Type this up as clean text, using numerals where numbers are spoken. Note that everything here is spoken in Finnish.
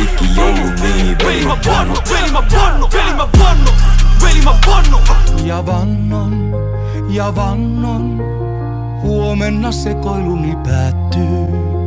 poikki joulun niin. Veli mä vannon, ja vannon, huomenna sekoiluni päättyy.